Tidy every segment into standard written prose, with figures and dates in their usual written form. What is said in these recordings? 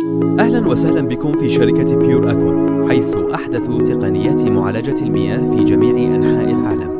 أهلا وسهلا بكم في شركة بيور أكوا، حيث أحدث تقنيات معالجة المياه في جميع أنحاء العالم.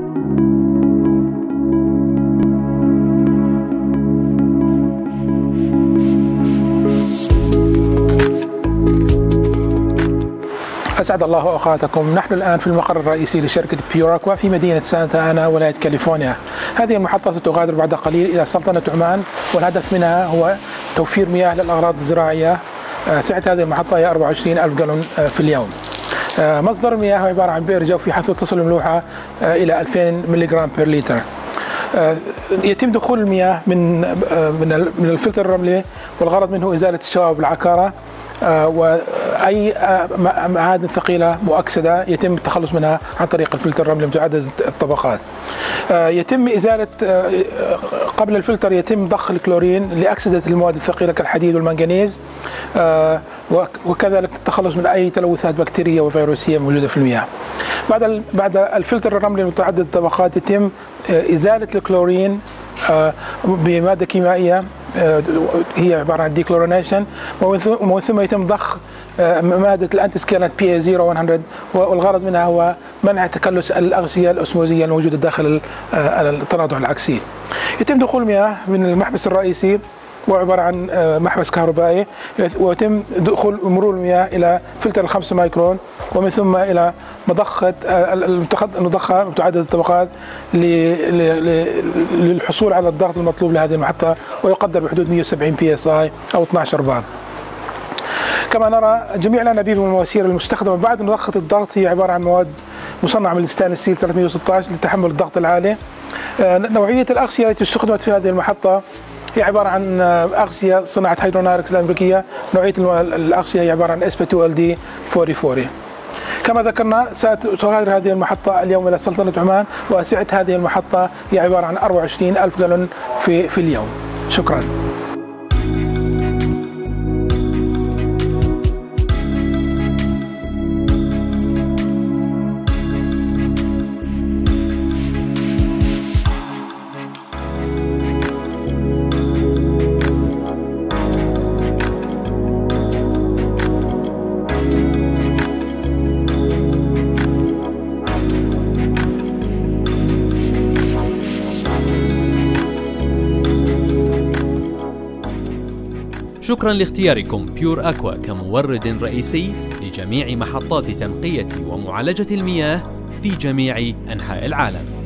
أسعد الله أوقاتكم. نحن الآن في المقر الرئيسي لشركة بيور أكوا في مدينة سانتا أنا، ولاية كاليفورنيا. هذه المحطة ستغادر بعد قليل إلى سلطنة عمان، والهدف منها هو توفير مياه للأغراض الزراعية. سعة هذه المحطة هي 24,000 جالون في اليوم. مصدر المياه هو عبارة عن بئر جوفي، حيث تصل الملوحة إلى 2000 ملغ بير لتر. يتم دخول المياه من الفلتر الرملي، والغرض منه إزالة الشوائب والعكارة وأي معادن ثقيلة مؤكسدة يتم التخلص منها عن طريق الفلتر الرملي متعدد الطبقات. يتم إزالة قبل الفلتر يتم ضخ الكلورين لأكسدة المواد الثقيلة كالحديد والمنغنيز، وكذلك التخلص من أي تلوثات بكتيرية وفيروسية موجودة في المياه. بعد الفلتر الرملي متعدد الطبقات يتم إزالة الكلورين بمادة كيميائية هي عبارة عن ديكلورينيشن، ومن ثم يتم ضخ مادة الأنتي سكيلانت PA0100، والغرض منها هو منع تكلس الأغشية الأسموزية الموجودة داخل التناضح العكسي. يتم دخول المياه من المحبس الرئيسي، وعبارة عن محبس كهربائي، ويتم دخول مرور المياه إلى فلتر 5 مايكرون، ومن ثم إلى مضخة المضخة متعدد الطبقات للحصول على الضغط المطلوب لهذه المحطة، ويقدر بحدود 170 PSI أو 12 بار. كما نرى جميع الأنابيب والمواسير المستخدمة بعد مضخة الضغط هي عبارة عن مواد مصنعة من الستانلس ستيل 316 لتحمل الضغط العالي. نوعية الأغشية التي استخدمت في هذه المحطة هي عبارة عن أغشية صناعة هيدروناركس الأمريكية. نوعية الأغشية هي عبارة عن SP2LD 4040. كما ذكرنا ستغادر هذه المحطة اليوم إلى سلطنة عمان، وسعة هذه المحطة هي عبارة عن 24,000 جالون في اليوم. شكرا. شكرا لاختياركم بيور أكوا كمورد رئيسي لجميع محطات تنقية ومعالجة المياه في جميع أنحاء العالم.